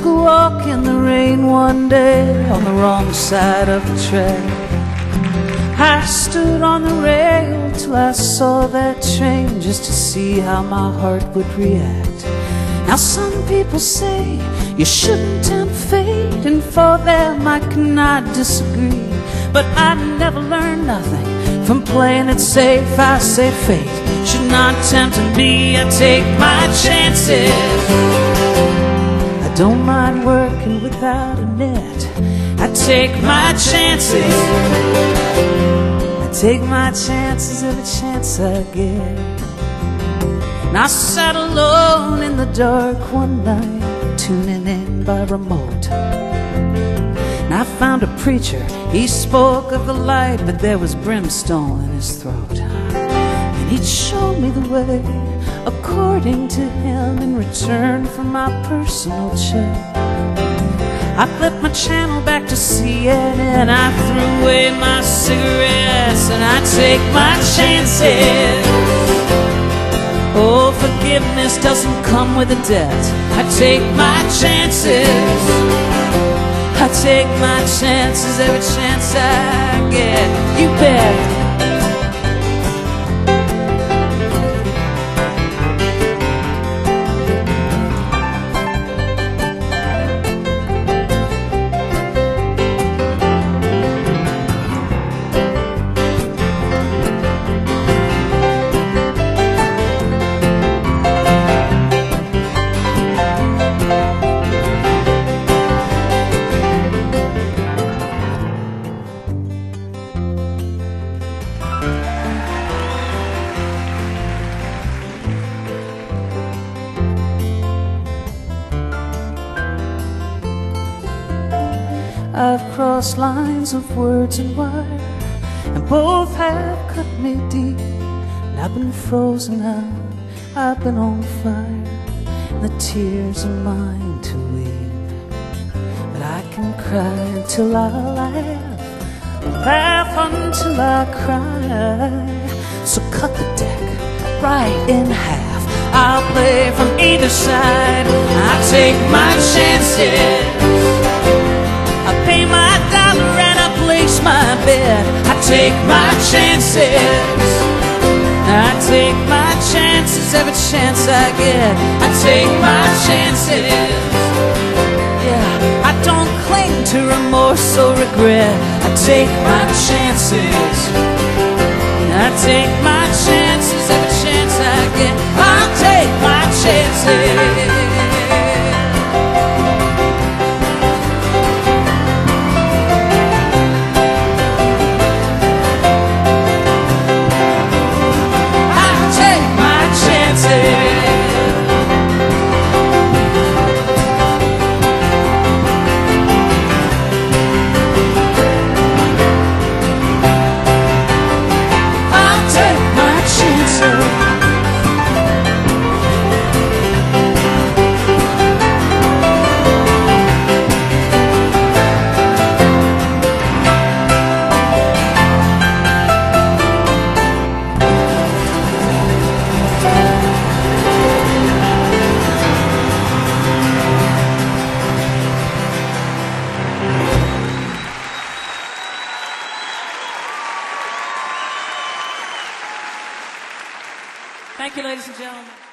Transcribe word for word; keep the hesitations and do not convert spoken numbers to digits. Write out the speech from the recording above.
took a walk in the rain one day on the wrong side of the track. I stood on the rail till I saw that train, just to see how my heart would react. Now some people say you shouldn't tempt fate, and for them I cannot disagree. But I never learned nothing from playing it safe. I say fate should not tempt me. I take my chances. I don't mind working without a net. I take my chances. I take my chances every chance I get. And I sat alone in the dark one night, tuning in by remote. And I found a preacher, he spoke of the light, but there was brimstone in his throat. And he'd show me the way, according to him, in return for my personal check. I flipped my channel back to C N N, I threw away my cigarettes, and I take my chances. Oh, forgiveness doesn't come with a debt. I take my chances. I take my chances every chance I get. You bet. I've crossed lines of words and wire, and both have cut me deep. And I've been frozen out, I've been on fire, and the tears are mine to weep. But I can cry until I laugh, laugh until I cry. So cut the deck right in half, I'll play from either side. I take my chances. I pay my dollar and I place my bet. I take my chances. I take my chances every chance I get. I take my chances. Yeah, I don't cling to remorse or regret. I take my chances. I take my chances every chance I get. I'll take my chances. Thank you, ladies and gentlemen.